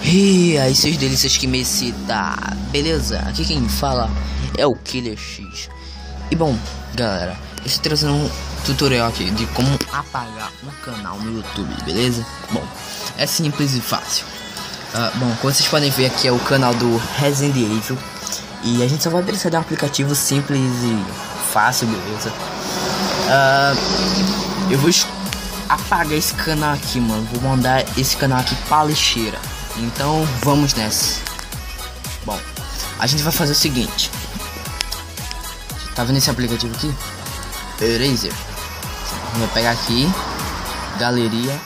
E aí, seus delícias que me cita, beleza? Aqui quem fala é o Killer X. E bom, galera, eu estou trazendo um tutorial aqui de como apagar um canal no YouTube, beleza? Bom, é simples e fácil. Bom, como vocês podem ver, aqui é o canal do Resident Evil. E a gente só vai precisar de um aplicativo simples e fácil, beleza? Eu vou apagar esse canal aqui, mano. Vou mandar esse canal aqui pra lixeira. Então vamos nessa. Bom, a gente vai fazer o seguinte. Tá vendo esse aplicativo aqui? Eraser. Vou pegar aqui, galeria.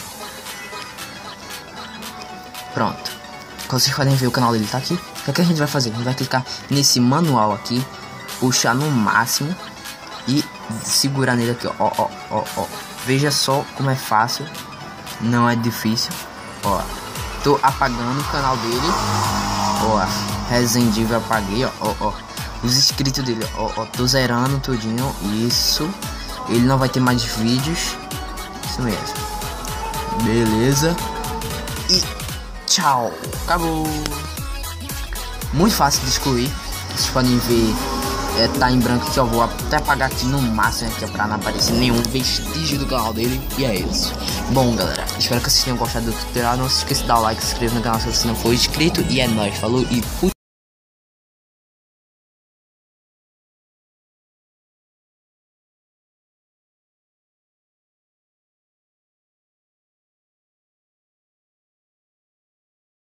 Pronto. Como vocês podem ver, o canal dele tá aqui. O que a gente vai fazer? A gente vai clicar nesse manual aqui, puxar no máximo e segurar nele aqui, ó. Veja só como é fácil. Não é difícil. Ó, tô apagando o canal dele. Ó, Resident Evil apaguei, ó. Os inscritos dele, ó, tô zerando tudinho. Isso. Ele não vai ter mais vídeos. Isso mesmo. Beleza. E tchau. Acabou. Muito fácil de excluir. Vocês podem ver. Tá em branco aqui, ó. Vou até apagar aqui no máximo aqui, pra não aparecer nenhum vestígio do canal dele. E é isso. Bom, galera, espero que vocês tenham gostado do tutorial. Não se esqueça de dar o like, se inscrever no canal se você não for inscrito. E é nóis, falou e fui.